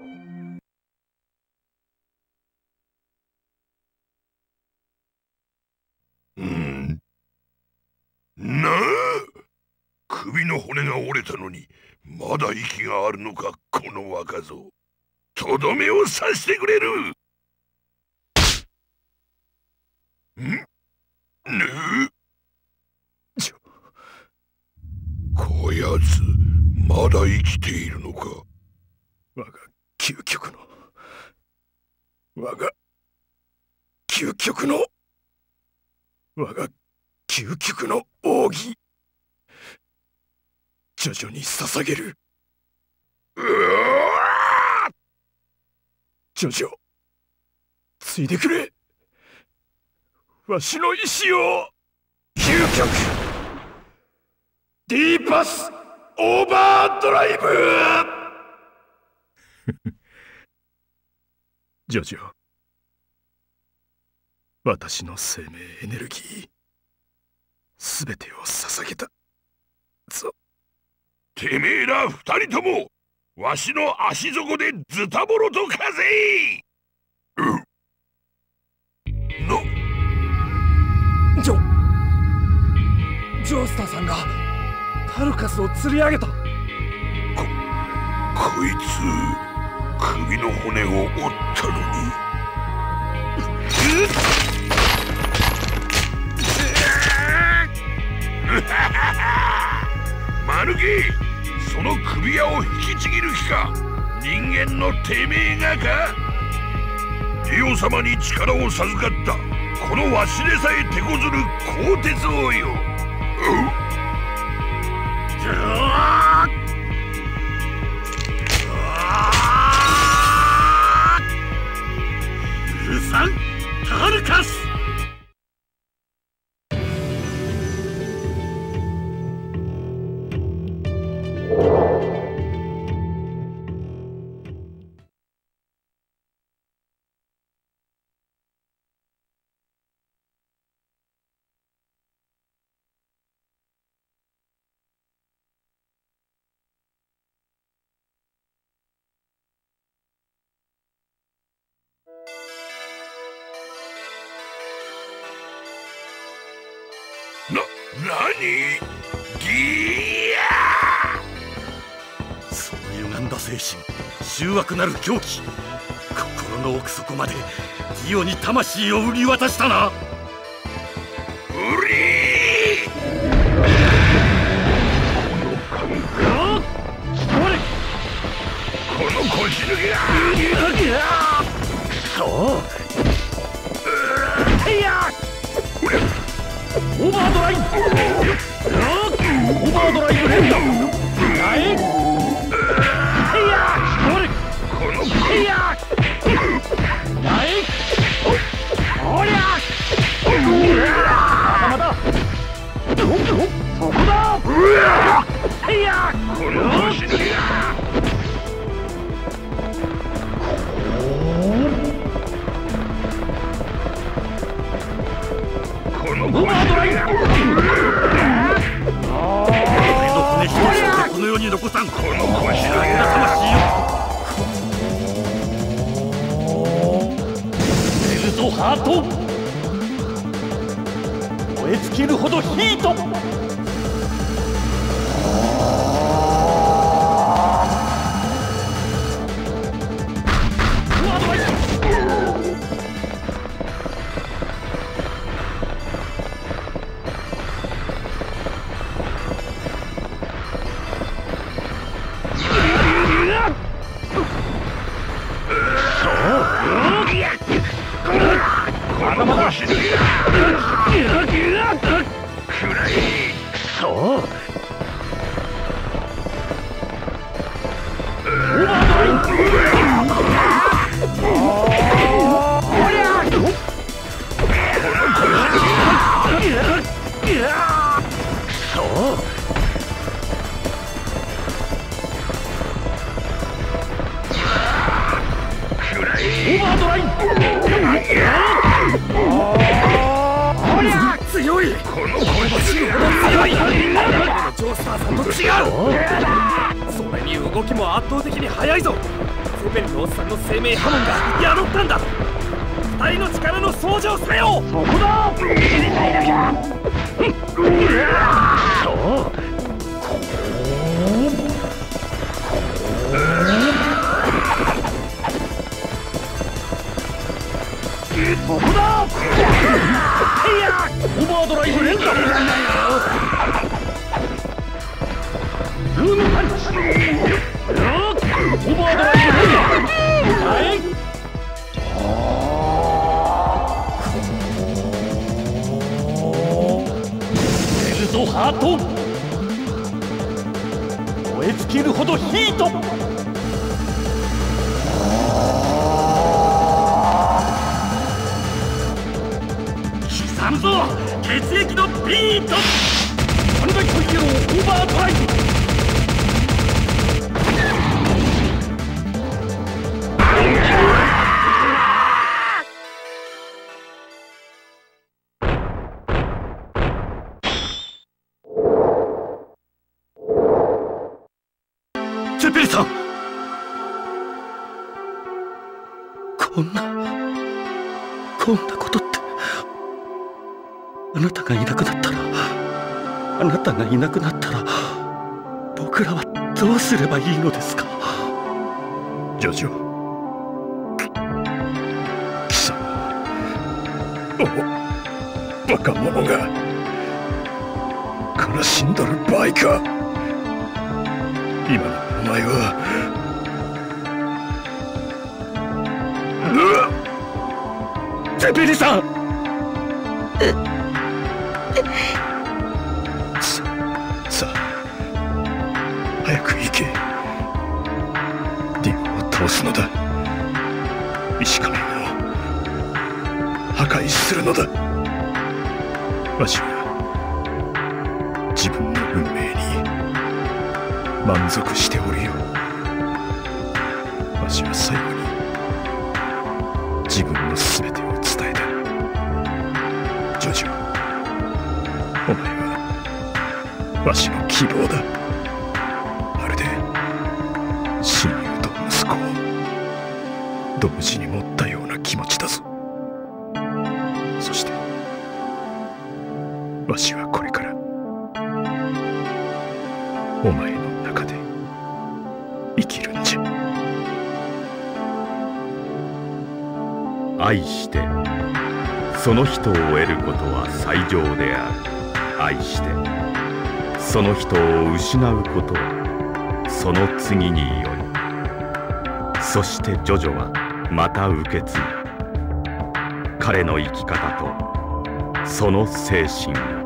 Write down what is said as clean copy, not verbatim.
なあ、首の骨が折れたのにまだ息があるのか、この若造。とどめを刺してくれる。ねえ、こやつまだ生きているのか。我が究極の我が究極の奥義、徐々に捧げる。ジョジョ、ついでくれ。わしの意志を。究極ディーパスオーバードライブ。ジョジョ、私の生命エネルギーすべてを捧げたぞ。てめえら二人ともわしの足底でズタボロとかぜ。 ジョースターさんがタルカスを釣り上げた。 こいつ首の骨を折ったのに。マヌケ、その首輪を引きちぎる気か。人間のてめえがか。レオ様に力を授かったこのわしでさえ手こずる鋼鉄王よ。許さん、タルカス。何？ギア！ その歪んだ精神、醜悪なる狂気、心の奥底までディオに魂を売り渡したな。 売り！この腰抜けが！ そう。いや！ オーバードライブ。オーバードライブ連打。はい。いや。 このいや。はい。おりゃ。また。そこだ。いや。 この腰抜けが。 オーバードライブ。 俺の骨一つでこの世に残さん。この腰抜けな魂を。 エルゾハート。燃え尽きるほどヒート。 強い。この腰抜けが強い。ジョースターさんと違う。それに動きも圧倒的に速いぞ。 テペルのおっさんの生命波紋が宿ったんだ。二人の力の相乗さよ。そこだ。入れ替えなきゃ。ここだ。いや、オーバードライブ連打。ズームパンチ。オーバードライブ連打。はい。ベルトハート。燃え尽きるほどヒート。刻むぞ血液のビート。サンライトイエローオーバードライブ。 ゼペリさん、こんなことって。あなたがいなくなったら、あなたがいなくなったら、僕らはどうすればいいのですか。 ジョジョ、貴様、バカ者が悲しんどる場合か。今のお前はゼペリさん。 さあ早く行け。ディオを倒すのだ。石仮面を破壊するのだ。わしは自分の運命に満足しておるよ。わしは最後に自分の全てを伝えた。ジョジョ、お前はわしの希望だ。まるで親友と息子を同時に持ったような気持ちだぞ。そしてわしはこれからお前の中で生きるんじゃ。 愛してその人を得ることは最上である。愛してその人を失うことはその次により。そしてジョジョはまた受け継ぐ彼の生き方とその精神を。